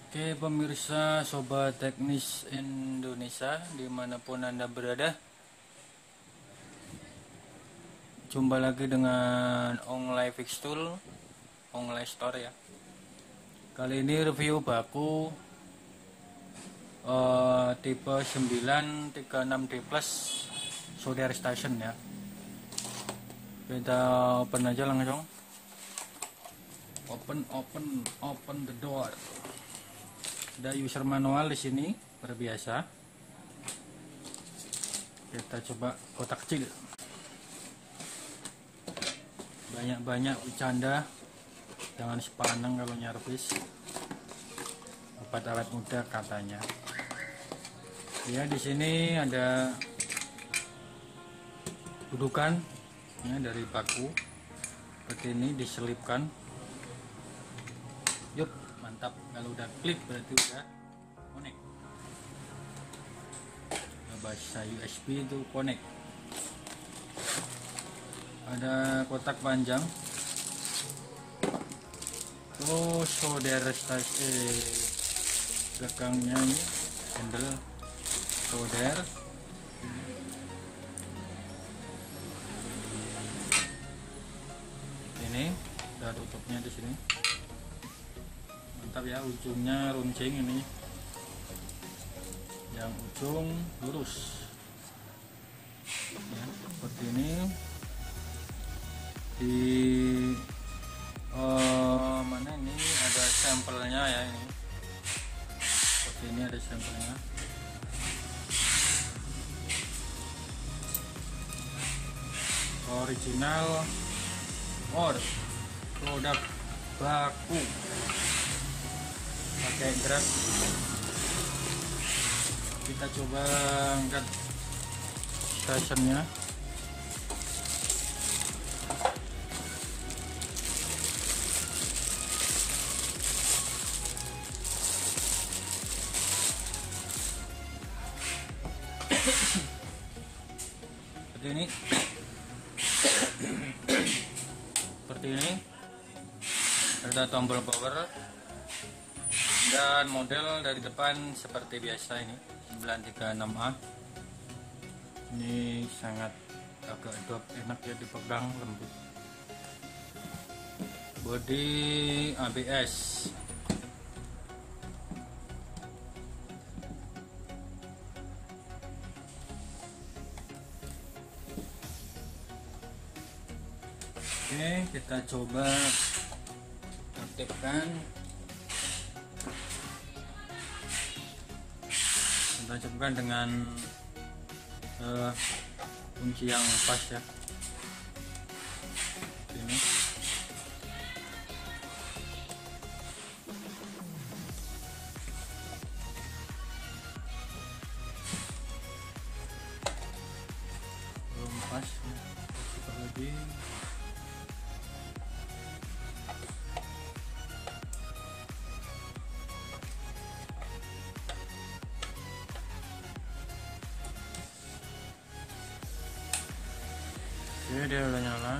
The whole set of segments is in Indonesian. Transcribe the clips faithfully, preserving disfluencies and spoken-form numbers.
Oke pemirsa Sobat Teknis Indonesia dimanapun Anda berada, jumpa lagi dengan Online Fix Tool Online Store ya. Kali ini review baku uh, tipe sembilan tiga enam D plus solder station ya. Kita open aja langsung. Open open open the door. Ada user manual di sini seperti biasa. Kita coba kotak kecil. Banyak-banyak bercanda, jangan sepaneng kalau nyervis. Obat awet muda katanya. Ya, di sini ada dudukan ya, dari baku seperti ini diselipkan. Yup, mantap. Kalau udah klik berarti udah connect. Bahasa U S B itu connect. Ada kotak panjang. Oh, solder stasi belakangnya ini handle solder. Ini ada tutupnya di sini. Mantap ya, ujungnya runcing ini, yang ujung lurus ya, seperti ini. Di uh, mana ini ada sampelnya ya, ini seperti ini ada sampelnya. Original or produk baku pakai grab. Kita coba angkat stationnya. Seperti ini. Seperti ini. Ada tombol power. Dan model dari depan seperti biasa ini sembilan tiga enam A. Ini sangat agak drop, enak ya dipegang, lembut. Bodi A B S. Oke, kita coba aktifkan. Kita coba dengan uh, kunci yang pas ya. Ini belum pas, coba lagi. Oke, dia udah nyala.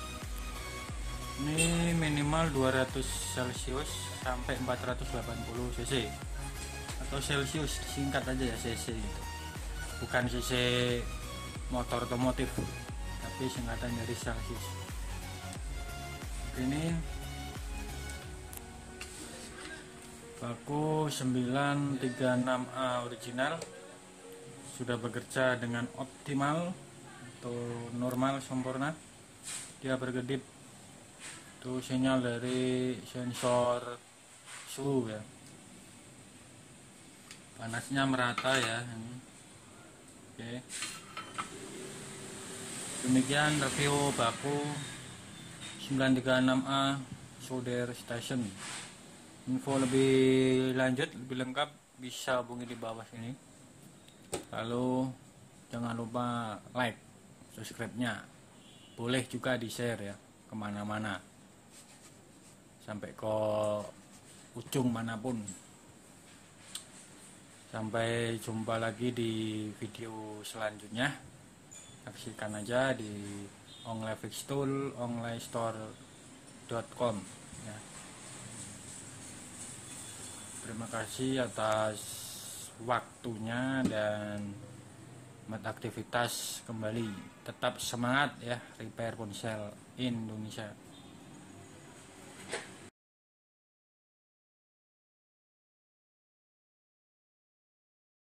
Ini minimal dua ratus celcius sampai empat ratus delapan puluh cc atau celcius, singkat aja ya cc gitu. Bukan cc motor otomotif, tapi singkatan dari celcius. Ini baku sembilan tiga enam A original sudah bekerja dengan optimal atau normal sempurna. Dia berkedip, itu sinyal dari sensor suhu ya, panasnya merata ya ini. Oke, demikian review baku sembilan tiga enam A solder station. Info lebih lanjut, lebih lengkap bisa hubungi di bawah sini. Lalu jangan lupa like, subscribe-nya, boleh juga di share ya kemana-mana sampai ke ujung manapun. Sampai jumpa lagi di video selanjutnya. Saksikan aja di Online Fix Tool online store dot com ya. Terima kasih atas waktunya dan selamat aktivitas kembali. Tetap semangat ya, repair ponsel Indonesia.